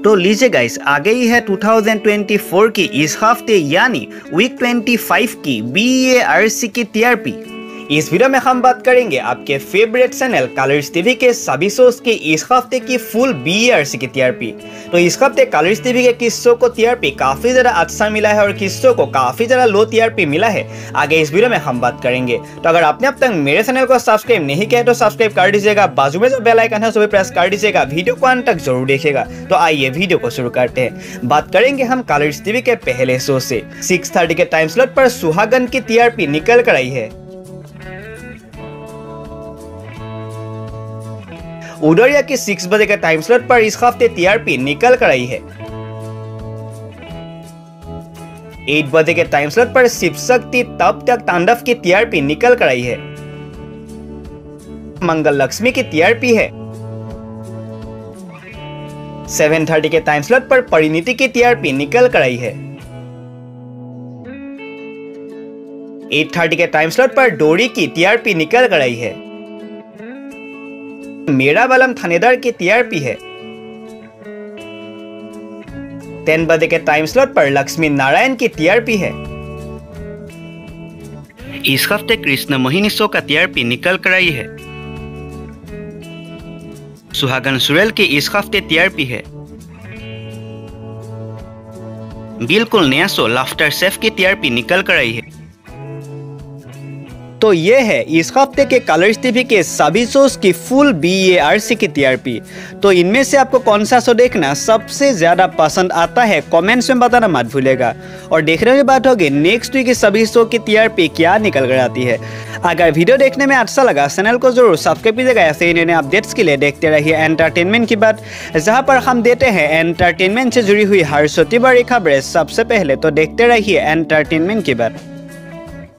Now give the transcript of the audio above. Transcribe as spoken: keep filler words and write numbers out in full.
तो लीजिए गाइस, आ गई है दो हज़ार चौबीस की इस हफ्ते यानी वीक पच्चीस की बी ए आर सी की टी आर पी। इस वीडियो में हम बात करेंगे आपके फेवरेट चैनल कलर्स टीवी के सभी शोज की इस हफ्ते की full B A R C की टी आर पी। तो इस हफ्ते कलर्स टीवी के किस शो को टी आर पी काफी ज्यादा अच्छा मिला है और किस शो को काफी ज्यादा लो टी आर पी मिला है, आगे इस वीडियो में हम बात करेंगे। तो अगर आपने अब तक मेरे चैनल को सब्सक्राइब नहीं किया है तो सब्सक्राइब कर दीजिएगा, बाजू में जो बेल आइकन है उसे भी प्रेस कर दीजिएगा, वीडियो को अंत तक जरूर देखिएगा। तो आइए वीडियो को शुरू करते हैं। बात करेंगे हम कलर्स टीवी के पहले शो से। छह तीस के टाइम स्लॉट पर सुहागन की टी आर पी निकल कर आई है। उडरिया की छह बजे के टाइम स्लॉट पर इस हफ्ते टी आर पी निकल कर आई है। आठ बजे के टाइम स्लॉट पर शिव शक्ति तब तक तांडव की टी आर पी निकल कर आई है। मंगल लक्ष्मी की टी आर पी है। सात तीस के टाइम स्लॉट पर परिणीति की टी आर पी निकल कर आई है। आठ तीस के टाइम स्लॉट पर डोरी की टी आर पी निकल कर आई है। मेरा बलम थानेदार की टी आर पी है। दस बजे के टाइम स्लॉट पर लक्ष्मी नारायण की टी आर पी है। इस हफ्ते कृष्ण मोहिनी शो का टी आर पी निकल कर आई है। सुहागन सुरेल की इस हफ्ते टी आर पी है। बिल्कुल नया शो लाफ्टर शेफ की टी आर पी निकल कर आई है। तो ये है इस हफ्ते के कलर्स टीवी के सभी शोज की full B A R C की टी आर पी। तो इनमें से आपको कौन सा शो देखना सबसे ज्यादा पसंद आता है कमेंट्स में बताना मत भूलेगा। और देखने की बात होगी नेक्स्ट वीक के सभी शो की टी आर पी क्या निकल कर आती है। अगर वीडियो देखने में अच्छा लगा चैनल को जरूर सब्सक्राइब कीजिएगा। ऐसे ही नए अपडेट्स के लिए देखते रहिए एंटरटेनमेंट की बात, जहाँ पर हम देते हैं एंटरटेनमेंट से जुड़ी हुई हर छोटी बड़ी खबरें सबसे पहले। तो देखते रहिए एंटरटेनमेंट की बात।